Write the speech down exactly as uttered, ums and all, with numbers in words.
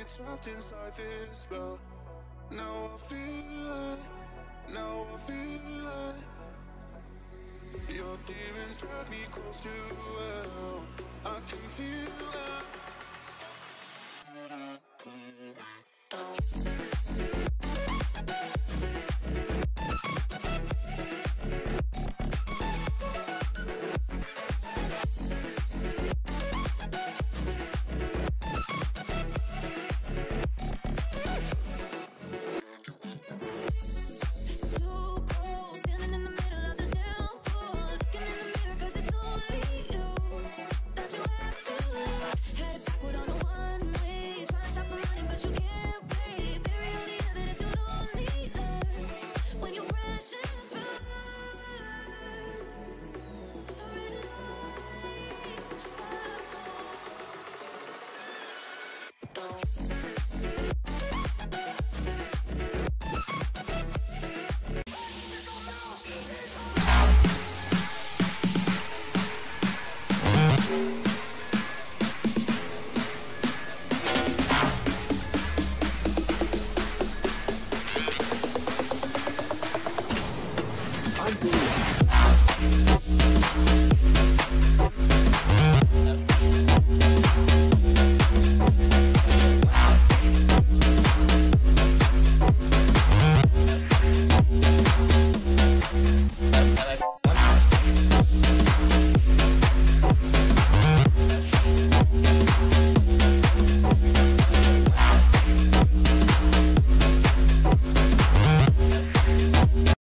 trapped inside this spell. Now I feel like, now I feel like your demons drag me close to hell. I can feel that. We'll be right back.